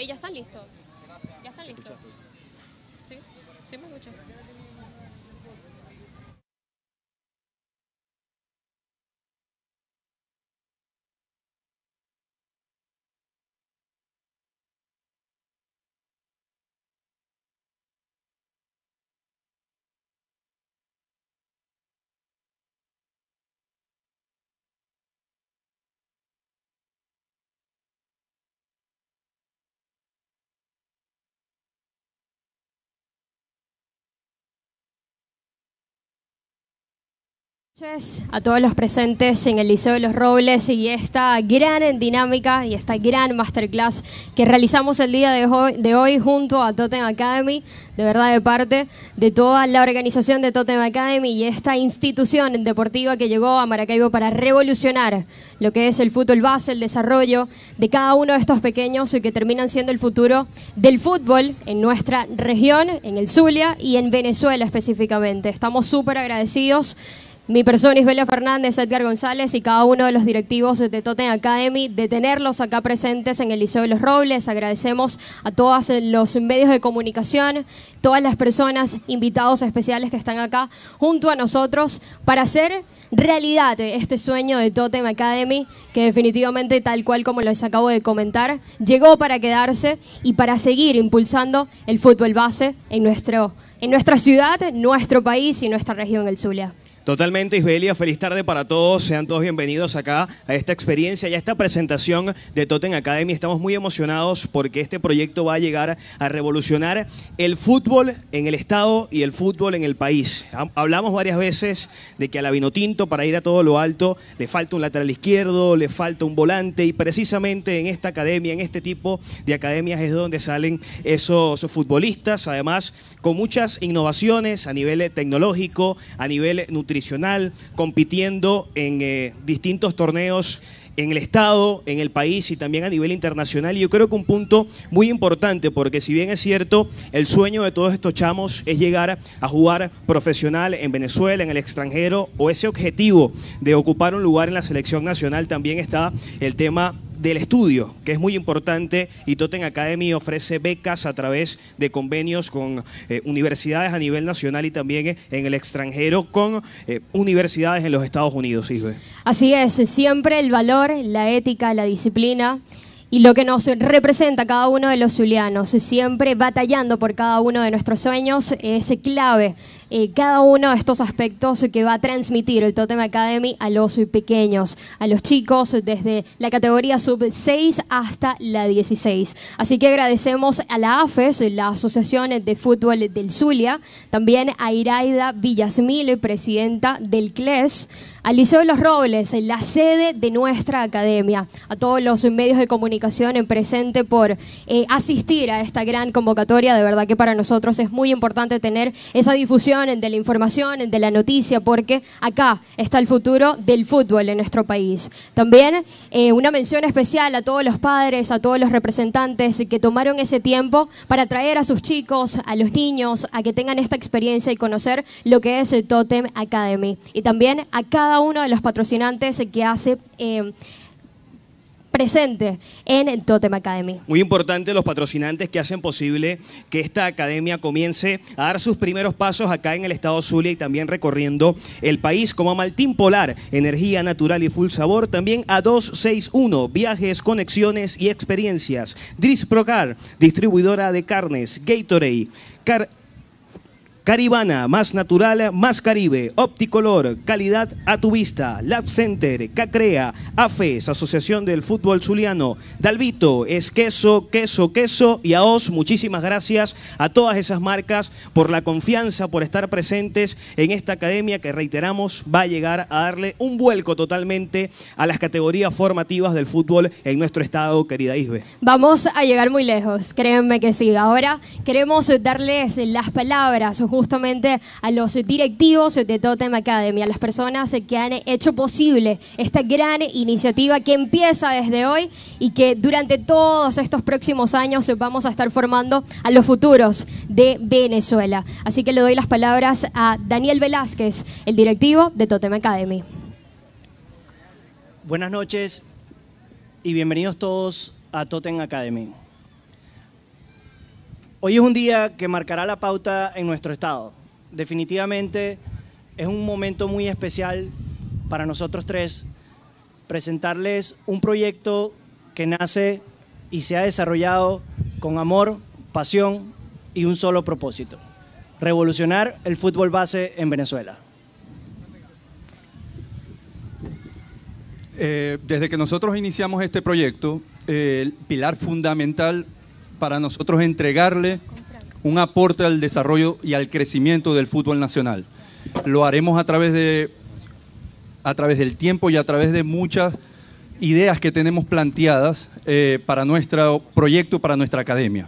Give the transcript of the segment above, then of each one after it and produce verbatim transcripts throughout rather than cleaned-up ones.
Eh, ya están listos. Ya están listos. Sí, sí me escucho. A todos los presentes en el Liceo de los Robles y esta gran dinámica y esta gran masterclass que realizamos el día de hoy, de hoy junto a Totem Academy, de verdad de parte de toda la organización de Totem Academy y esta institución deportiva que llegó a Maracaibo para revolucionar lo que es el fútbol base, el desarrollo de cada uno de estos pequeños que terminan siendo el futuro del fútbol en nuestra región, en el Zulia y en Venezuela específicamente. Estamos súper agradecidos. Mi persona, Isbelia Fernández, Edgar González y cada uno de los directivos de Totem Academy, de tenerlos acá presentes en el Liceo de los Robles. Agradecemos a todos los medios de comunicación, todas las personas, invitados especiales que están acá junto a nosotros para hacer realidad este sueño de Totem Academy, que definitivamente, tal cual como les acabo de comentar, llegó para quedarse y para seguir impulsando el fútbol base en, nuestro, en nuestra ciudad, nuestro país y nuestra región, el Zulia. Totalmente, Isbelia, feliz tarde para todos, sean todos bienvenidos acá a esta experiencia y a esta presentación de Totem Academy. Estamos muy emocionados porque este proyecto va a llegar a revolucionar el fútbol en el estado y el fútbol en el país. Hablamos varias veces de que a la Vinotinto, para ir a todo lo alto, le falta un lateral izquierdo, le falta un volante y precisamente en esta academia, en este tipo de academias es donde salen esos futbolistas, además con muchas innovaciones a nivel tecnológico, a nivel nutricional, compitiendo en eh, distintos torneos en el estado, en el país y también a nivel internacional. Y yo creo que un punto muy importante, porque si bien es cierto, el sueño de todos estos chamos es llegar a jugar profesional en Venezuela, en el extranjero, o ese objetivo de ocupar un lugar en la selección nacional, también está el tema del estudio, que es muy importante, y Totem Academy ofrece becas a través de convenios con eh, universidades a nivel nacional y también eh, en el extranjero con eh, universidades en los Estados Unidos, Isbe. Así es, siempre el valor, la ética, la disciplina y lo que nos representa a cada uno de los zulianos, siempre batallando por cada uno de nuestros sueños, es clave. Eh, cada uno de estos aspectos que va a transmitir el Totem Academy a los pequeños, a los chicos desde la categoría sub seis hasta la dieciséis. Así que agradecemos a la A F E S, la Asociación de Fútbol del Zulia, también a Iraida Villasmil, presidenta del C L E S, al Liceo de los Robles, la sede de nuestra academia, a todos los medios de comunicación en presente por eh, asistir a esta gran convocatoria. De verdad que para nosotros es muy importante tener esa difusión de la información, de la noticia, porque acá está el futuro del fútbol en nuestro país. También eh, una mención especial a todos los padres, a todos los representantes que tomaron ese tiempo para traer a sus chicos, a los niños, a que tengan esta experiencia y conocer lo que es el Totem Academy. Y también a cada uno de los patrocinantes que hace eh, presente en Totem Academy. Muy importante los patrocinantes que hacen posible que esta academia comience a dar sus primeros pasos acá en el estado Zulia y también recorriendo el país, como a Maltín Polar, energía natural y full sabor, también a doscientos sesenta y uno, viajes, conexiones y experiencias, Dris Procar, distribuidora de carnes, Gatorade, Car Caribana, más natural, más Caribe, Opticolor, calidad a tu vista, Lab Center, Cacrea, A F E S, Asociación del Fútbol Zuliano, Dalvito, es queso, queso, queso, y a Oz, muchísimas gracias a todas esas marcas por la confianza, por estar presentes en esta academia que, reiteramos, va a llegar a darle un vuelco totalmente a las categorías formativas del fútbol en nuestro estado, querida Isbe. Vamos a llegar muy lejos, créanme que sí. Ahora queremos darles las palabras justamente a los directivos de Totem Academy, a las personas que han hecho posible esta gran iniciativa que empieza desde hoy y que durante todos estos próximos años vamos a estar formando a los futuros de Venezuela. Así que le doy las palabras a Daniel Velázquez, el directivo de Totem Academy. Buenas noches y bienvenidos todos a Totem Academy. Hoy es un día que marcará la pauta en nuestro estado. Definitivamente es un momento muy especial para nosotros tres presentarles un proyecto que nace y se ha desarrollado con amor, pasión y un solo propósito: revolucionar el fútbol base en Venezuela. Eh, desde que nosotros iniciamos este proyecto, eh, el pilar fundamental para nosotros es entregarle un aporte al desarrollo y al crecimiento del fútbol nacional. Lo haremos a través de, a través del tiempo y a través de muchas ideas que tenemos planteadas eh, para nuestro proyecto, para nuestra academia.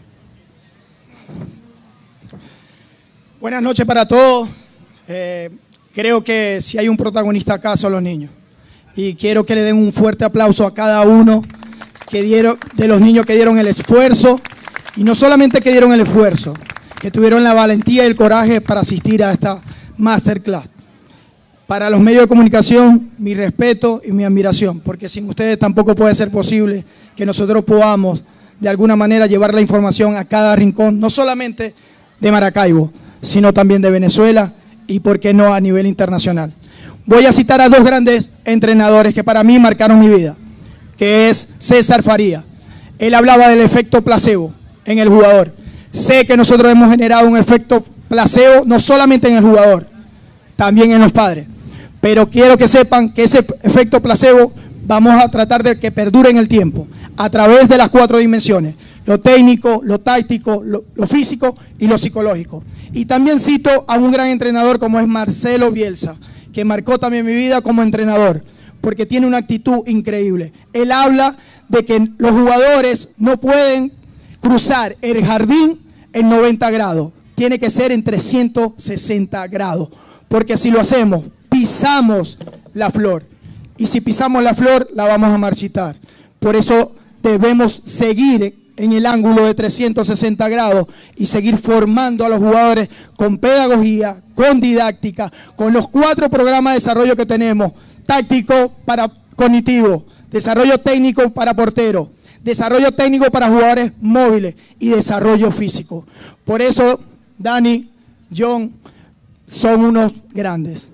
Buenas noches para todos. Eh, creo que si hay un protagonista acá son los niños. Y quiero que le den un fuerte aplauso a cada uno que dieron, de los niños que dieron el esfuerzo. Y no solamente que dieron el esfuerzo, que tuvieron la valentía y el coraje para asistir a esta masterclass. Para los medios de comunicación, mi respeto y mi admiración, porque sin ustedes tampoco puede ser posible que nosotros podamos de alguna manera llevar la información a cada rincón, no solamente de Maracaibo, sino también de Venezuela y, por qué no, a nivel internacional. Voy a citar a dos grandes entrenadores que para mí marcaron mi vida, que es César Faría. Él hablaba del efecto placebo en el jugador. Sé que nosotros hemos generado un efecto placebo no solamente en el jugador, también en los padres. Pero quiero que sepan que ese efecto placebo vamos a tratar de que perdure en el tiempo, a través de las cuatro dimensiones: lo técnico, lo táctico, lo, lo físico y lo psicológico. Y también cito a un gran entrenador como es Marcelo Bielsa, que marcó también mi vida como entrenador, porque tiene una actitud increíble. Él habla de que los jugadores no pueden cruzar el jardín en noventa grados, tiene que ser en trescientos sesenta grados, porque si lo hacemos, pisamos la flor, y si pisamos la flor, la vamos a marchitar. Por eso debemos seguir en el ángulo de trescientos sesenta grados y seguir formando a los jugadores con pedagogía, con didáctica, con los cuatro programas de desarrollo que tenemos: táctico para cognitivo, desarrollo técnico para portero, desarrollo técnico para jugadores móviles y desarrollo físico. Por eso, Dani, John, son unos grandes.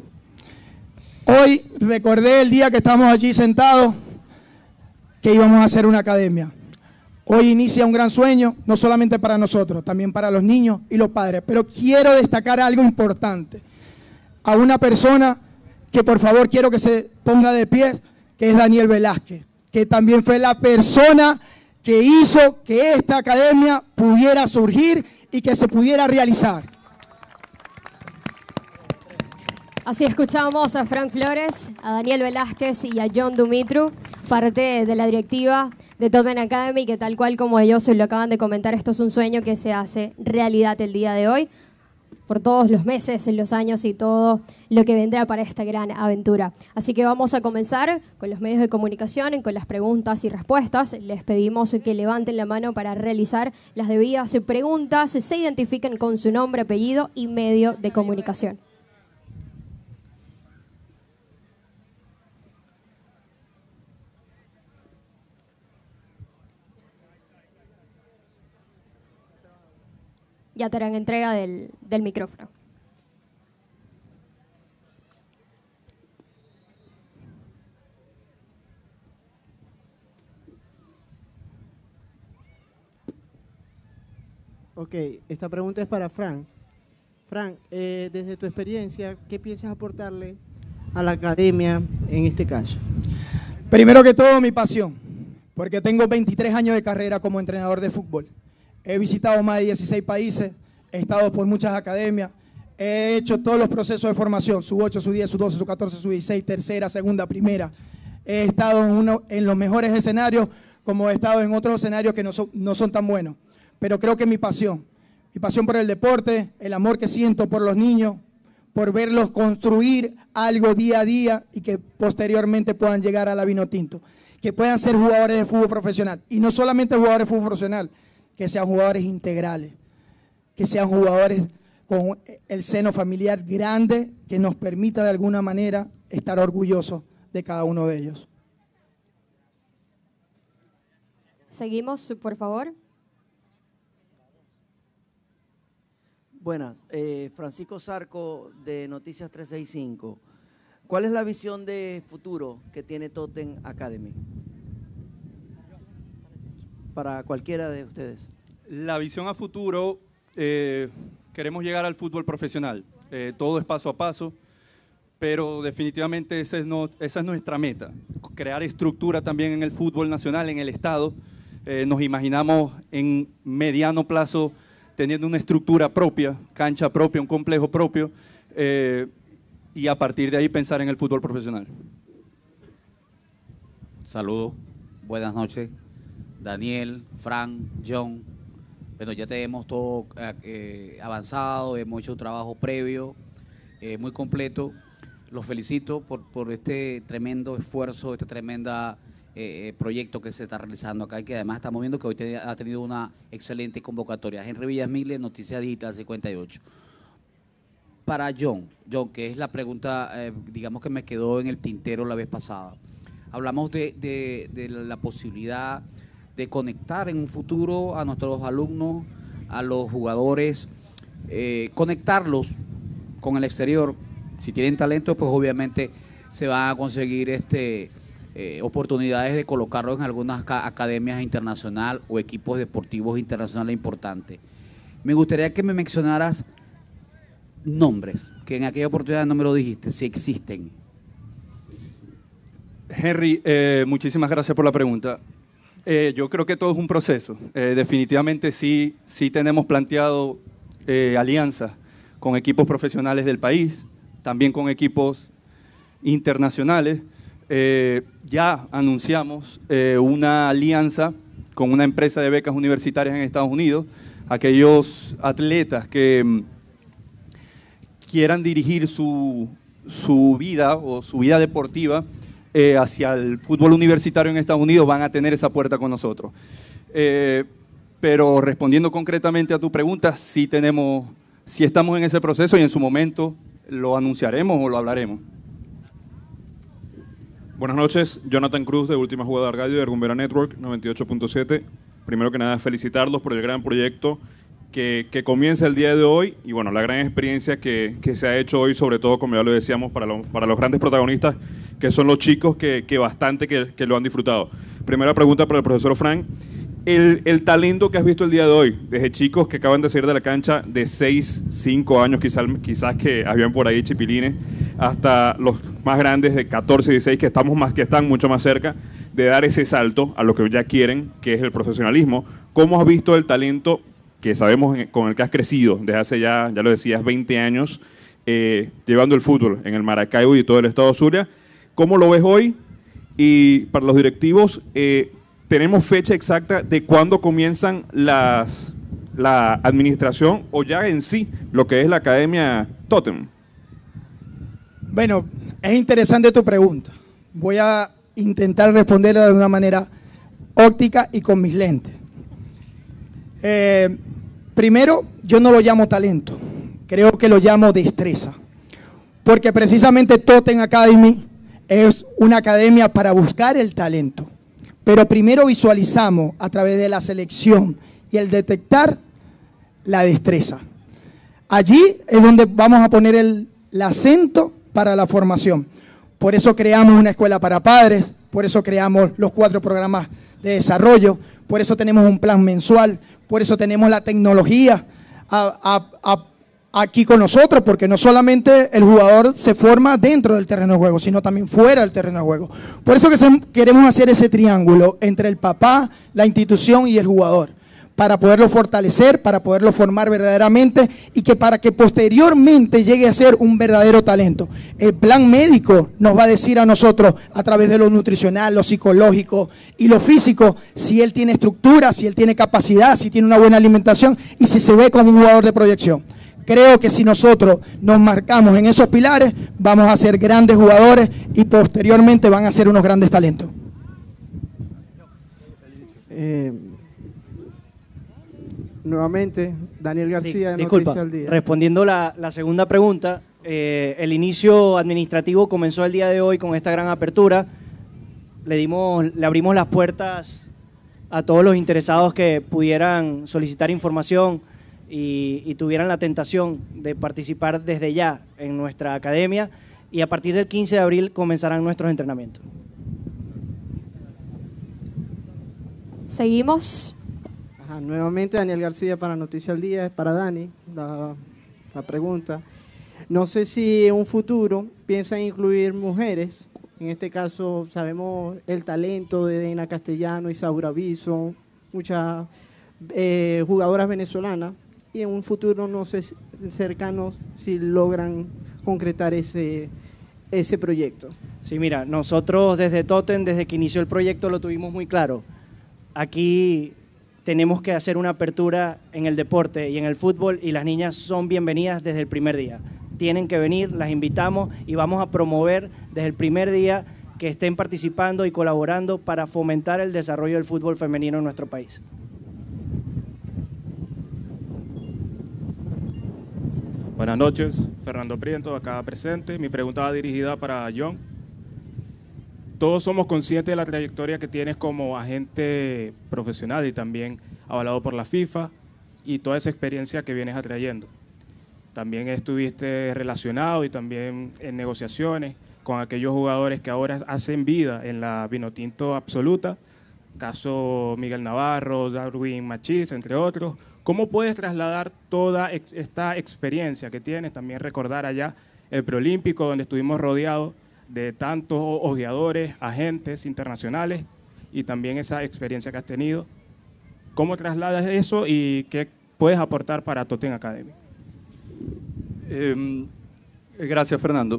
Hoy recordé el día que estamos allí sentados que íbamos a hacer una academia. Hoy inicia un gran sueño, no solamente para nosotros, también para los niños y los padres. Pero quiero destacar algo importante. A una persona que por favor quiero que se ponga de pie, que es Daniel Velázquez, que también fue la persona que hizo que esta academia pudiera surgir y que se pudiera realizar. Así escuchamos a Frank Flores, a Daniel Velázquez y a John Dumitru, parte de la directiva de Tottenham Academy, que tal cual como ellos lo acaban de comentar, esto es un sueño que se hace realidad el día de hoy, por todos los meses, los años y todo lo que vendrá para esta gran aventura. Así que vamos a comenzar con los medios de comunicación, con las preguntas y respuestas. Les pedimos que levanten la mano para realizar las debidas preguntas, se identifiquen con su nombre, apellido y medio de comunicación. Ya te harán entrega del, del micrófono. Ok, esta pregunta es para Frank. Frank, eh, desde tu experiencia, ¿qué piensas aportarle a la academia en este caso? Primero que todo, mi pasión, porque tengo veintitrés años de carrera como entrenador de fútbol. He visitado más de dieciséis países, he estado por muchas academias, he hecho todos los procesos de formación, sub ocho, sub diez, sub doce, sub catorce, sub dieciséis, tercera, segunda, primera. He estado en, uno, en los mejores escenarios, como he estado en otros escenarios que no son, no son tan buenos. Pero creo que mi pasión, mi pasión por el deporte, el amor que siento por los niños, por verlos construir algo día a día y que posteriormente puedan llegar a la Vinotinto, que puedan ser jugadores de fútbol profesional. Y no solamente jugadores de fútbol profesional, que sean jugadores integrales, que sean jugadores con el seno familiar grande que nos permita de alguna manera estar orgullosos de cada uno de ellos. Seguimos, por favor. Buenas, eh, Francisco Zarco de Noticias trescientos sesenta y cinco. ¿Cuál es la visión de futuro que tiene Totem Academy? Para cualquiera de ustedes. La visión a futuro, eh, queremos llegar al fútbol profesional. Eh, todo es paso a paso, pero definitivamente esa es, no, esa es nuestra meta. Crear estructura también en el fútbol nacional, en el Estado. Eh, nos imaginamos en mediano plazo teniendo una estructura propia, cancha propia, un complejo propio, eh, y a partir de ahí pensar en el fútbol profesional. Saludos, buenas noches. Daniel, Frank, John. Bueno, ya tenemos todo eh, avanzado, hemos hecho un trabajo previo, eh, muy completo. Los felicito por, por este tremendo esfuerzo, este tremenda eh, proyecto que se está realizando acá y que además estamos viendo que hoy te, ha tenido una excelente convocatoria. Henry Villasmile, Noticias Digital cincuenta y ocho. Para John, John, que es la pregunta, eh, digamos que me quedó en el tintero la vez pasada. Hablamos de, de, de la posibilidad de conectar en un futuro a nuestros alumnos, a los jugadores, eh, conectarlos con el exterior. Si tienen talento, pues obviamente se van a conseguir este, eh, oportunidades de colocarlos en algunas academias internacionales o equipos deportivos internacionales importantes. Me gustaría que me mencionaras nombres, que en aquella oportunidad no me lo dijiste, si existen. Henry, eh, muchísimas gracias por la pregunta. Eh, yo creo que todo es un proceso. Eh, definitivamente sí, sí tenemos planteado eh, alianzas con equipos profesionales del país, también con equipos internacionales. Eh, ya anunciamos eh, una alianza con una empresa de becas universitarias en Estados Unidos. Aquellos atletas que mm, quieran dirigir su, su vida o su vida deportiva Eh, hacia el fútbol universitario en Estados Unidos van a tener esa puerta con nosotros. Eh, pero respondiendo concretamente a tu pregunta, sí tenemos, sí estamos en ese proceso y en su momento lo anunciaremos o lo hablaremos. Buenas noches, Jonathan Cruz de Última Jugada Radio de Rumbera Network noventa y ocho punto siete. Primero que nada, felicitarlos por el gran proyecto que, que comienza el día de hoy y bueno, la gran experiencia que, que se ha hecho hoy, sobre todo, como ya lo decíamos, para, lo, para los grandes protagonistas, que son los chicos que, que bastante que, que lo han disfrutado. Primera pregunta para el profesor Frank. El, el talento que has visto el día de hoy, desde chicos que acaban de salir de la cancha de seis, cinco años, quizás, quizás que habían por ahí chipilines, hasta los más grandes de catorce, dieciséis, que, estamos más, que están mucho más cerca de dar ese salto a lo que ya quieren, que es el profesionalismo. ¿Cómo has visto el talento que sabemos con el que has crecido desde hace ya, ya lo decías, veinte años, eh, llevando el fútbol en el Maracaibo y todo el estado Zulia? ¿Cómo lo ves hoy? Y para los directivos, eh, ¿tenemos fecha exacta de cuándo comienzan las, la administración o ya en sí lo que es la Academia Totem? Bueno, es interesante tu pregunta. Voy a intentar responderla de una manera óptica y con mis lentes. Eh, primero, yo no lo llamo talento, creo que lo llamo destreza, porque precisamente Totem Academy es una academia para buscar el talento, pero primero visualizamos a través de la selección y el detectar la destreza. Allí es donde vamos a poner el, el acento para la formación. Por eso creamos una escuela para padres, por eso creamos los cuatro programas de desarrollo, por eso tenemos un plan mensual, por eso tenemos la tecnología a, a, a, aquí con nosotros, porque no solamente el jugador se forma dentro del terreno de juego, sino también fuera del terreno de juego. Por eso que se, queremos hacer ese triángulo entre el papá, la institución y el jugador, para poderlo fortalecer, para poderlo formar verdaderamente y que para que posteriormente llegue a ser un verdadero talento. El plan médico nos va a decir a nosotros, a través de lo nutricional, lo psicológico y lo físico, si él tiene estructura, si él tiene capacidad, si tiene una buena alimentación y si se ve como un jugador de proyección. Creo que si nosotros nos marcamos en esos pilares, vamos a ser grandes jugadores y posteriormente van a ser unos grandes talentos. Eh, nuevamente, Daniel García de Disculpa, Noticias al Día. Respondiendo la, la segunda pregunta, eh, el inicio administrativo comenzó el día de hoy con esta gran apertura. Le, dimos, le abrimos las puertas a todos los interesados que pudieran solicitar información y, y tuvieran la tentación de participar desde ya en nuestra academia, y a partir del quince de abril comenzarán nuestros entrenamientos. Seguimos. Ajá, nuevamente Daniel García para Noticia al Día, es para Dani la, la pregunta. No sé si en un futuro piensan incluir mujeres, en este caso sabemos el talento de Deina Castellano, Isaura Bison, muchas eh, jugadoras venezolanas, y en un futuro no sé si, cercano si logran concretar ese, ese proyecto. Sí, mira, nosotros desde Totem, desde que inició el proyecto lo tuvimos muy claro. Aquí tenemos que hacer una apertura en el deporte y en el fútbol, y las niñas son bienvenidas desde el primer día. Tienen que venir, las invitamos y vamos a promover desde el primer día que estén participando y colaborando para fomentar el desarrollo del fútbol femenino en nuestro país. Buenas noches, Fernando Prieto, acá presente. Mi pregunta va dirigida para John. Todos somos conscientes de la trayectoria que tienes como agente profesional y también avalado por la FIFA, y toda esa experiencia que vienes atrayendo. También estuviste relacionado y también en negociaciones con aquellos jugadores que ahora hacen vida en la Vinotinto absoluta, caso Miguel Navarro, Darwin Machís, entre otros. ¿Cómo puedes trasladar toda ex esta experiencia que tienes? También recordar allá el preolímpico, donde estuvimos rodeados de tantos ojeadores, agentes internacionales, y también esa experiencia que has tenido. ¿Cómo trasladas eso y qué puedes aportar para Totem Academy? Eh, gracias, Fernando.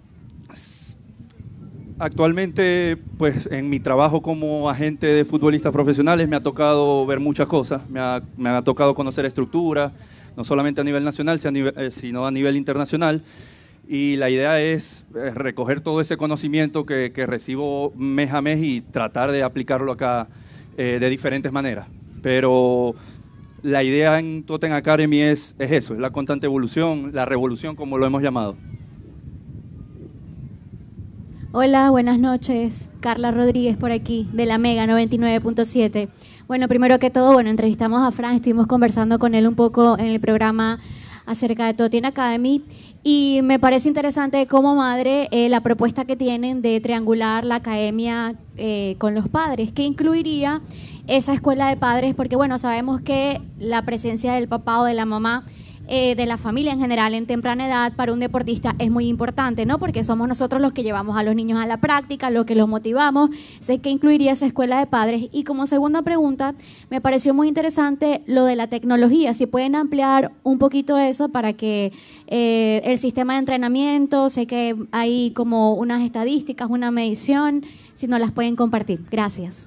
Actualmente, pues en mi trabajo como agente de futbolistas profesionales me ha tocado ver muchas cosas. Me ha, me ha tocado conocer estructuras, no solamente a nivel nacional, sino a nivel internacional. Y la idea es recoger todo ese conocimiento que, que recibo mes a mes y tratar de aplicarlo acá eh, de diferentes maneras. Pero la idea en Totem Academy es, es eso, es la constante evolución, la revolución, como lo hemos llamado. Hola, buenas noches. Carla Rodríguez por aquí, de la Mega noventa y nueve punto siete. Bueno, primero que todo, bueno, entrevistamos a Fran, estuvimos conversando con él un poco en el programa acerca de Totem Academy, y me parece interesante como madre eh, la propuesta que tienen de triangular la academia eh, con los padres, que incluiría esa escuela de padres, porque bueno, sabemos que la presencia del papá o de la mamá, eh, de la familia en general en temprana edad para un deportista es muy importante, ¿no? Porque somos nosotros los que llevamos a los niños a la práctica, los que los motivamos. Sé que incluiría esa escuela de padres. Y como segunda pregunta, me pareció muy interesante lo de la tecnología. Si pueden ampliar un poquito eso para que eh, el sistema de entrenamiento, sé que hay como unas estadísticas, una medición, si nos las pueden compartir. Gracias.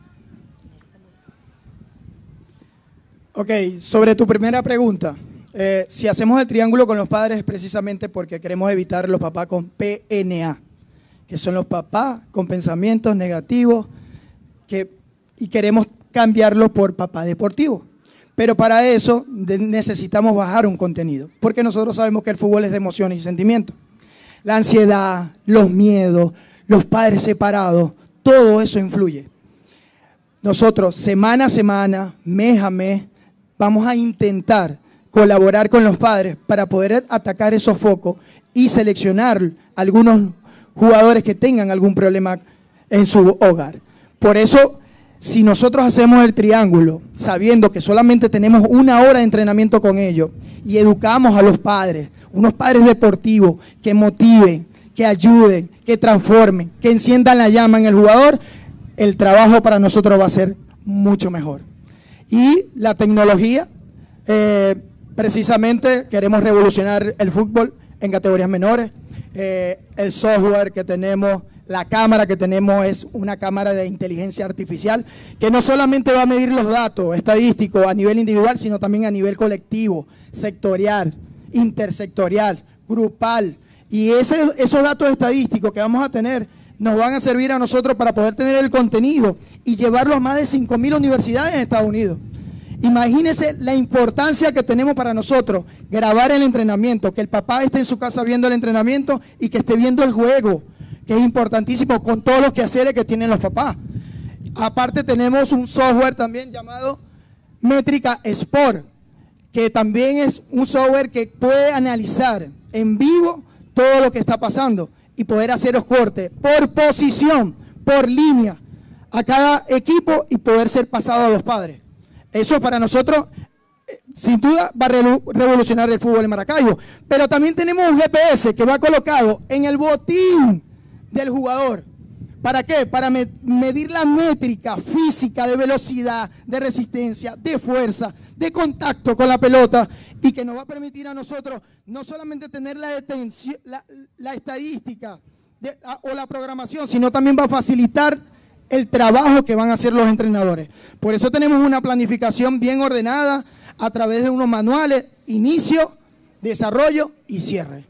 Ok, sobre tu primera pregunta, eh, si hacemos el triángulo con los padres es precisamente porque queremos evitar los papás con P N A, que son los papás con pensamientos negativos, que, y queremos cambiarlos por papá deportivo. Pero para eso de, necesitamos bajar un contenido, porque nosotros sabemos que el fútbol es de emociones y sentimientos. La ansiedad, los miedos, los padres separados, todo eso influye. Nosotros, semana a semana, mes a mes, vamos a intentar colaborar con los padres para poder atacar esos focos y seleccionar algunos jugadores que tengan algún problema en su hogar. Por eso, si nosotros hacemos el triángulo, sabiendo que solamente tenemos una hora de entrenamiento con ellos y educamos a los padres, unos padres deportivos que motiven, que ayuden, que transformen, que enciendan la llama en el jugador, el trabajo para nosotros va a ser mucho mejor. Y la tecnología, eh, precisamente queremos revolucionar el fútbol en categorías menores. Eh, el software que tenemos, la cámara que tenemos es una cámara de inteligencia artificial que no solamente va a medir los datos estadísticos a nivel individual, sino también a nivel colectivo, sectorial, intersectorial, grupal. Y ese, esos datos estadísticos que vamos a tener nos van a servir a nosotros para poder tener el contenido y llevarlo a más de cinco mil universidades en Estados Unidos. Imagínense la importancia que tenemos para nosotros grabar el entrenamiento, que el papá esté en su casa viendo el entrenamiento y que esté viendo el juego, que es importantísimo con todos los quehaceres que tienen los papás. Aparte tenemos un software también llamado Métrica Sport, que también es un software que puede analizar en vivo todo lo que está pasando y poder hacer los cortes por posición, por línea, a cada equipo y poder ser pasado a los padres. Eso para nosotros, sin duda, va a revolucionar el fútbol en Maracaibo. Pero también tenemos un G P S que va colocado en el botín del jugador. ¿Para qué? Para me medir la métrica física de velocidad, de resistencia, de fuerza, de contacto con la pelota, y que nos va a permitir a nosotros no solamente tener la, detención, la, la estadística de, a, o la programación, sino también va a facilitar el trabajo que van a hacer los entrenadores. Por eso tenemos una planificación bien ordenada a través de unos manuales, inicio, desarrollo y cierre.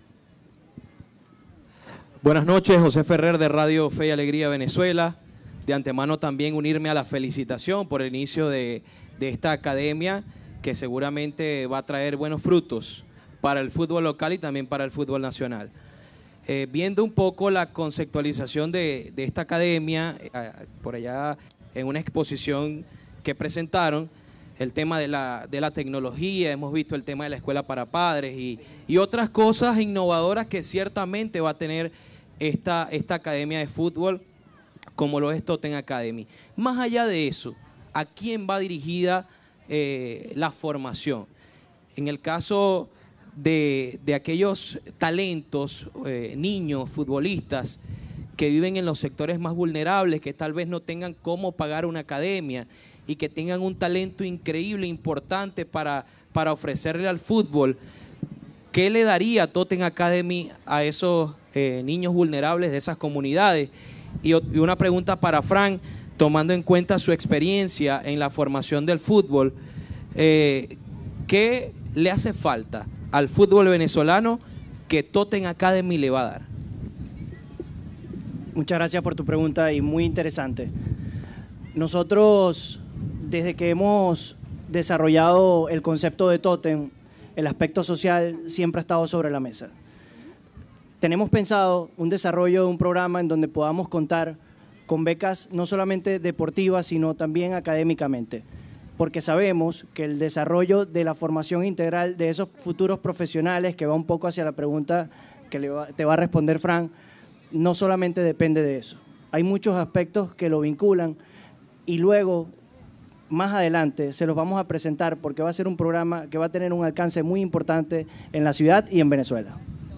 Buenas noches, José Ferrer de Radio Fe y Alegría Venezuela. De antemano también unirme a la felicitación por el inicio de, de esta academia que seguramente va a traer buenos frutos para el fútbol local y también para el fútbol nacional. Eh, viendo un poco la conceptualización de, de esta academia, eh, por allá en una exposición que presentaron, el tema de la, de la tecnología, hemos visto el tema de la escuela para padres y, y otras cosas innovadoras que ciertamente va a tener esta, esta academia de fútbol, como lo es Totem Academy. Más allá de eso, ¿a quién va dirigida eh, la formación? En el caso de, de aquellos talentos, eh, niños, futbolistas, que viven en los sectores más vulnerables, que tal vez no tengan cómo pagar una academia y que tengan un talento increíble, importante para, para ofrecerle al fútbol, ¿qué le daría Totem Academy a esos eh, niños vulnerables de esas comunidades? Y, y una pregunta para Fran, tomando en cuenta su experiencia en la formación del fútbol, eh, ¿qué le hace falta al fútbol venezolano que Totem Academy le va a dar? Muchas gracias por tu pregunta y muy interesante. Nosotros, desde que hemos desarrollado el concepto de Totem, el aspecto social siempre ha estado sobre la mesa. Tenemos pensado un desarrollo de un programa en donde podamos contar con becas no solamente deportivas, sino también académicamente, porque sabemos que el desarrollo de la formación integral de esos futuros profesionales, que va un poco hacia la pregunta que le va, te va a responder Fran, no solamente depende de eso. Hay muchos aspectos que lo vinculan y luego, más adelante, se los vamos a presentar porque va a ser un programa que va a tener un alcance muy importante en la ciudad y en Venezuela.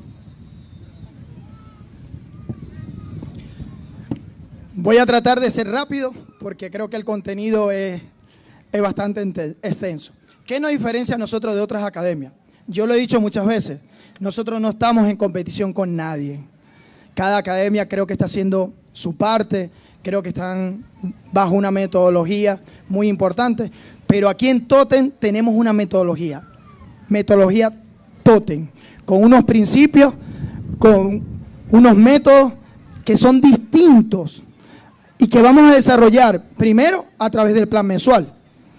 Voy a tratar de ser rápido porque creo que el contenido es, es bastante extenso. ¿Qué nos diferencia a nosotros de otras academias? Yo lo he dicho muchas veces, nosotros no estamos en competición con nadie. Cada academia creo que está haciendo su parte, creo que están bajo una metodología muy importante, pero aquí en Totem tenemos una metodología, metodología Totem, con unos principios, con unos métodos que son distintos y que vamos a desarrollar primero a través del plan mensual,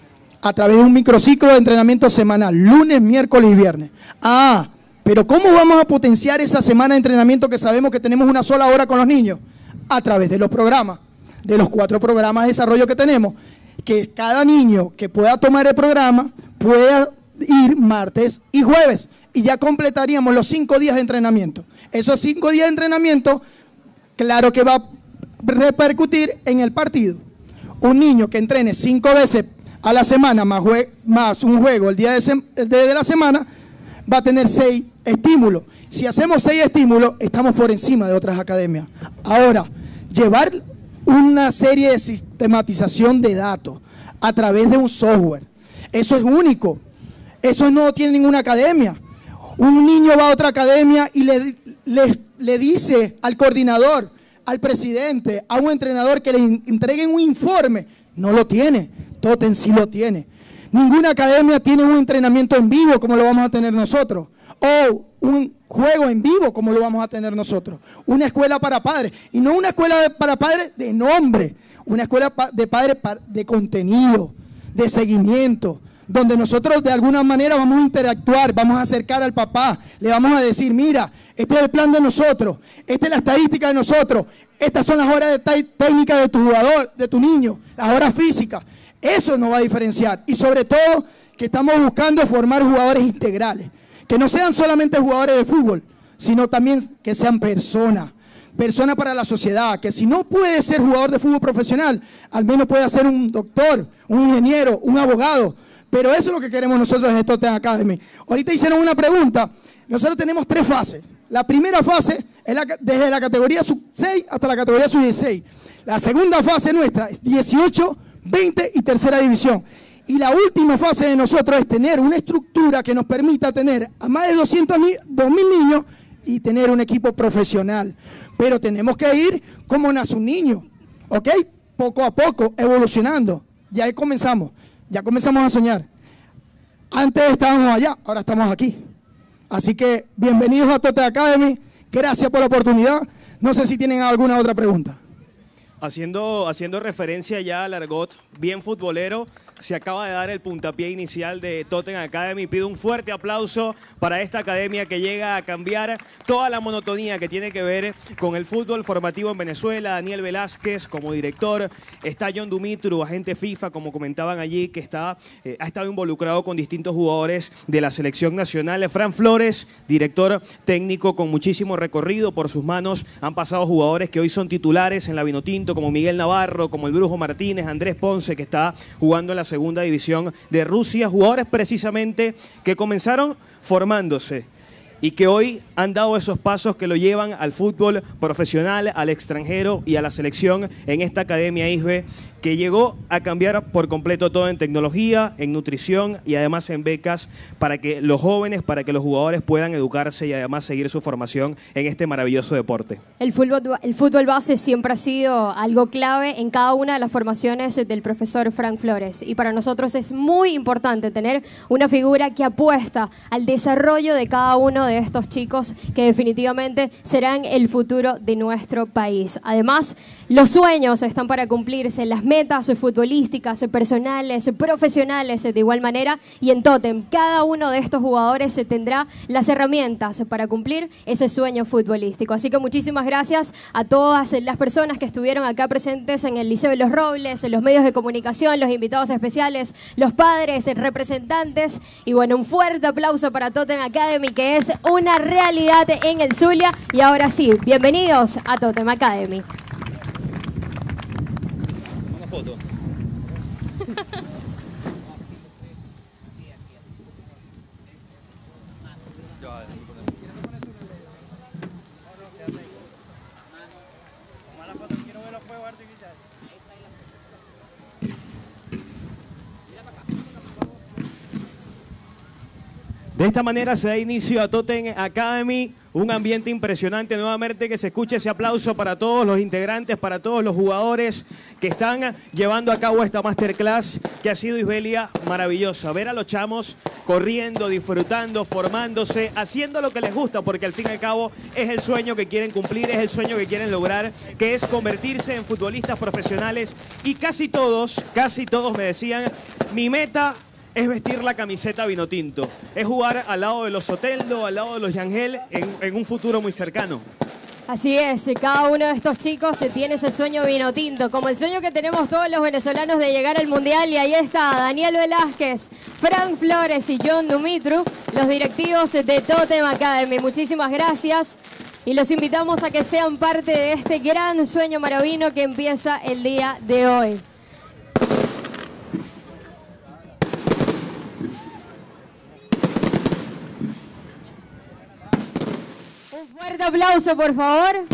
a través de un microciclo de entrenamiento semanal, lunes, miércoles y viernes. Ah, pero ¿cómo vamos a potenciar esa semana de entrenamiento que sabemos que tenemos una sola hora con los niños? A través de los programas, de los cuatro programas de desarrollo que tenemos, que cada niño que pueda tomar el programa pueda ir martes y jueves y ya completaríamos los cinco días de entrenamiento. Esos cinco días de entrenamiento, claro que va a repercutir en el partido. Un niño que entrene cinco veces a la semana más, más un juego el día de, de, de la semana va a tener seis estímulos. Si hacemos seis estímulos, estamos por encima de otras academias. Ahora, llevar una serie de sistematización de datos a través de un software, eso es único. Eso no tiene ninguna academia. Un niño va a otra academia y le, le, le dice al coordinador, al presidente, a un entrenador que le entreguen un informe. No lo tiene. Totem sí lo tiene. Ninguna academia tiene un entrenamiento en vivo como lo vamos a tener nosotros, o un juego en vivo como lo vamos a tener nosotros. Una escuela para padres, y no una escuela para padres de nombre, una escuela de padres de contenido, de seguimiento, donde nosotros de alguna manera vamos a interactuar, vamos a acercar al papá, le vamos a decir, mira, este es el plan de nosotros, esta es la estadística de nosotros, estas son las horas de técnica de tu jugador, de tu niño, las horas físicas. Eso nos va a diferenciar y sobre todo que estamos buscando formar jugadores integrales, que no sean solamente jugadores de fútbol, sino también que sean personas, personas para la sociedad, que si no puede ser jugador de fútbol profesional, al menos puede ser un doctor, un ingeniero, un abogado. Pero eso es lo que queremos nosotros desde Tottenham Academy. Ahorita hicieron una pregunta. Nosotros tenemos tres fases. La primera fase es la, desde la categoría sub seis hasta la categoría sub dieciséis. La segunda fase nuestra es dieciocho, veinte y tercera división. Y la última fase de nosotros es tener una estructura que nos permita tener a más de doscientos mil niños y tener un equipo profesional. Pero tenemos que ir como nace un niño, ¿ok? Poco a poco, evolucionando. Ya ahí comenzamos, ya comenzamos a soñar. Antes estábamos allá, ahora estamos aquí. Así que bienvenidos a Tottenham Academy, gracias por la oportunidad. No sé si tienen alguna otra pregunta. Haciendo, haciendo referencia ya al argot bien futbolero, se acaba de dar el puntapié inicial de Tottenham Academy. Pido un fuerte aplauso para esta academia que llega a cambiar toda la monotonía que tiene que ver con el fútbol formativo en Venezuela. Daniel Velázquez como director, está John Dumitru, agente FIFA, como comentaban allí, que está, eh, ha estado involucrado con distintos jugadores de la selección nacional. Fran Flores, director técnico con muchísimo recorrido por sus manos. Han pasado jugadores que hoy son titulares en la Vinotinto, como Miguel Navarro, como el Brujo Martínez, Andrés Ponce, que está jugando en la segunda división de Rusia. Jugadores precisamente que comenzaron formándose y que hoy han dado esos pasos que lo llevan al fútbol profesional, al extranjero y a la selección en esta Academia I S B E, que llegó a cambiar por completo todo en tecnología, en nutrición y además en becas para que los jóvenes, para que los jugadores puedan educarse y además seguir su formación en este maravilloso deporte. El fútbol, el fútbol base siempre ha sido algo clave en cada una de las formaciones del profesor Frank Flores, y para nosotros es muy importante tener una figura que apuesta al desarrollo de cada uno de estos chicos que definitivamente serán el futuro de nuestro país. Además, los sueños están para cumplirse, las metas futbolísticas, personales, profesionales de igual manera, y en Totem cada uno de estos jugadores tendrá las herramientas para cumplir ese sueño futbolístico. Así que muchísimas gracias a todas las personas que estuvieron acá presentes en el Liceo de los Robles, los medios de comunicación, los invitados especiales, los padres, representantes, y bueno, un fuerte aplauso para Totem Academy, que es una realidad en el Zulia. Y ahora sí, bienvenidos a Totem Academy. Una foto. De esta manera se da inicio a Tottenham Academy, un ambiente impresionante. Nuevamente que se escuche ese aplauso para todos los integrantes, para todos los jugadores que están llevando a cabo esta masterclass que ha sido, Isbelia, maravillosa. Ver a los chamos corriendo, disfrutando, formándose, haciendo lo que les gusta, porque al fin y al cabo es el sueño que quieren cumplir, es el sueño que quieren lograr, que es convertirse en futbolistas profesionales. Y casi todos, casi todos me decían, mi meta es vestir la camiseta Vinotinto, es jugar al lado de los Soteldo, al lado de los Yangel en, en un futuro muy cercano. Así es, cada uno de estos chicos tiene ese sueño Vinotinto, como el sueño que tenemos todos los venezolanos de llegar al Mundial. Y ahí está Daniel Velázquez, Frank Flores y John Dumitru, los directivos de Tottenham Academy. Muchísimas gracias y los invitamos a que sean parte de este gran sueño maravino que empieza el día de hoy. Un fuerte aplauso, por favor.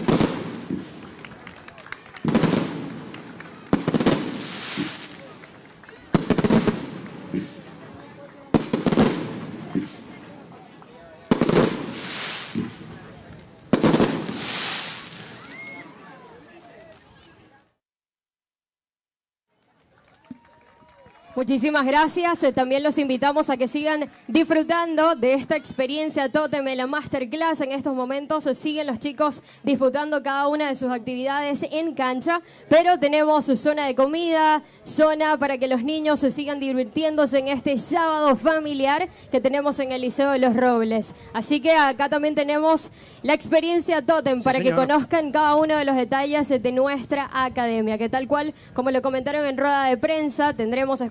Muchísimas gracias. Eh, También los invitamos a que sigan disfrutando de esta experiencia Totem en la Masterclass. En estos momentos eh, siguen los chicos disfrutando cada una de sus actividades en cancha, pero tenemos su zona de comida, zona para que los niños se sigan divirtiéndose en este sábado familiar que tenemos en el Liceo de los Robles. Así que acá también tenemos la experiencia Totem, sí, para señor, que conozcan cada uno de los detalles de nuestra academia, que tal cual, como lo comentaron en rueda de prensa, tendremos escuela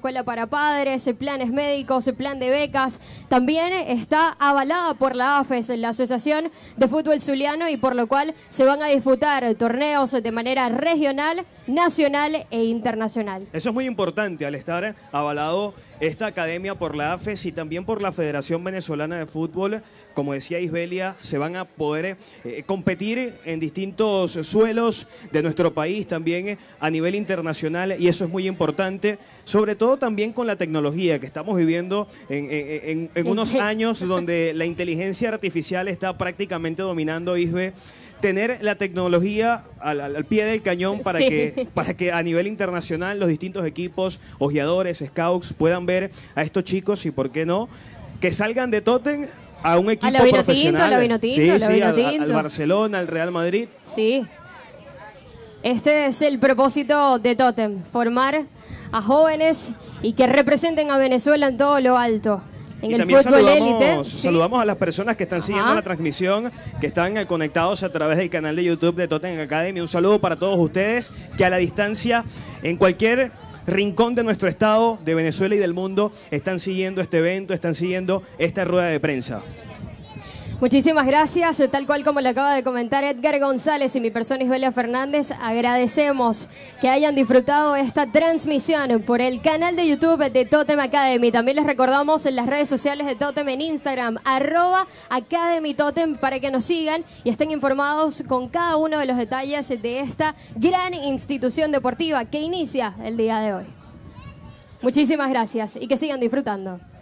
escuela para padres, planes médicos, plan de becas. También está avalada por la A F E S, la Asociación de Fútbol Zuliano, y por lo cual se van a disputar torneos de manera regional, nacional e internacional. Eso es muy importante al estar avalado esta academia por la A F E S y también por la Federación Venezolana de Fútbol. Como decía Isbelia, se van a poder eh, competir en distintos suelos de nuestro país, también a nivel internacional, y eso es muy importante, sobre todo también con la tecnología que estamos viviendo en, en, en, en unos años donde la inteligencia artificial está prácticamente dominando, Isbe. Tener la tecnología al, al pie del cañón para, Sí. que, para que a nivel internacional los distintos equipos, ojeadores, scouts puedan ver a estos chicos y, ¿por qué no?, que salgan de Totem a un equipo A la Vinotinto, profesional. a la Vinotinto, sí, a la sí, al, Vinotinto. al Barcelona, al Real Madrid. Sí. Este es el propósito de Totem, formar a jóvenes y que representen a Venezuela en todo lo alto. En Y el también fútbol saludamos, élite. sí. saludamos a las personas que están siguiendo Ajá. la transmisión, que están eh, conectados a través del canal de YouTube de Totem Academy. Un saludo para todos ustedes que a la distancia, en cualquier rincón de nuestro estado, de Venezuela y del mundo, están siguiendo este evento, están siguiendo esta rueda de prensa. Muchísimas gracias, tal cual como le acaba de comentar Edgar González y mi persona Isbelia Fernández, agradecemos que hayan disfrutado esta transmisión por el canal de YouTube de Totem Academy. También les recordamos en las redes sociales de Totem en Instagram, arroba Academy Totem, para que nos sigan y estén informados con cada uno de los detalles de esta gran institución deportiva que inicia el día de hoy. Muchísimas gracias y que sigan disfrutando.